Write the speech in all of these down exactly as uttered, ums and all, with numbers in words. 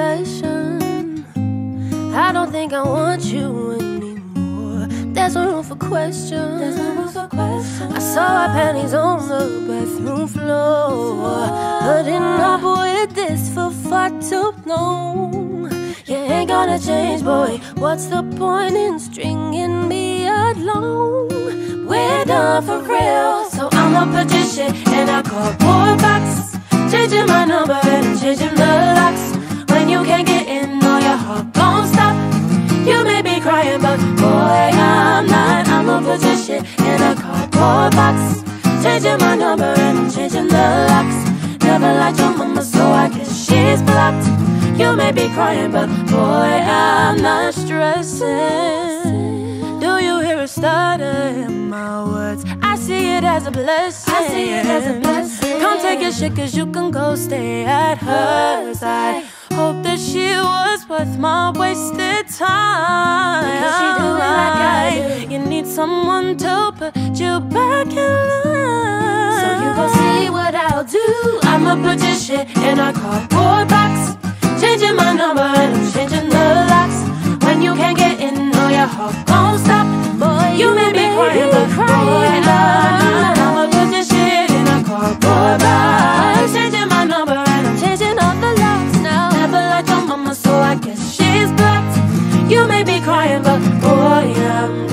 confession. I don't think I want you anymore. There's no room for question. There's no room for question. I saw our panties on the bathroom floor, putting up with this for far too long. You ain't gonna change, boy. What's the point in stringing me along? We're done for real, so I'ma put this shit in a cardboard box, changing my number and changing the locks. When you can't get in, or your heart gon' stop. You may be crying, but boy, I'm not. I'ma put this shit in a cardboard box, changing my number and changing the locks. Never liked your mama, so I guess she's blocked. You may be crying, but boy, I'm not stressing. Do you hear a stutter in my words? I see it as a blessing. I see it as a blessing. Come take your shit, cause you can go stay at hers. I hope that she was worth my wasted time. Because she do it like I do. You need someone to put you back in line. So you gon' see what I'll do. I'ma put your shit in a cardboard box, changing my number and I'm changing the locks. When you can't get in, or your heart gon' stop. Boy, you may be crying, but boy, I'm I'ma put this shit in a cardboard box, changing my number and I'm changing all the locks now. Never liked your mama, so I guess she's blocked. You may be crying, but boy, I'm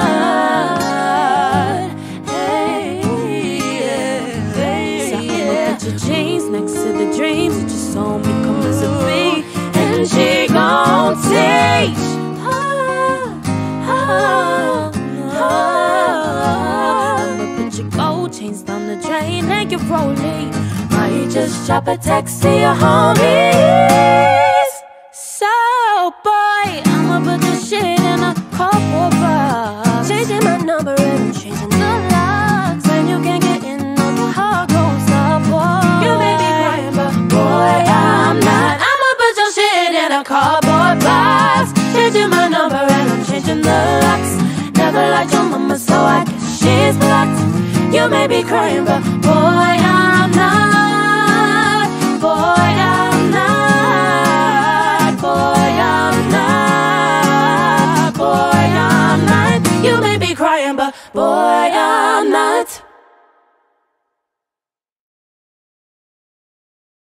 not. Hey, yeah, hey, so I'ma put your jeans next to the dreams that you saw me come as a V, and she gon' teach. I'ma put your gold chains down the drain and you're rolling. Might just drop a text to your homies. So boy, I'ma put this shit in a cardboard box, changing my number and changing the locks. When you can't get in, on your heart goes up. You may be crying, but boy, I'm not. I'ma put your shit in a cardboard box, changing my number and I'm changing the locks. Never liked your mama, so I guess she's blocked. You may be crying, but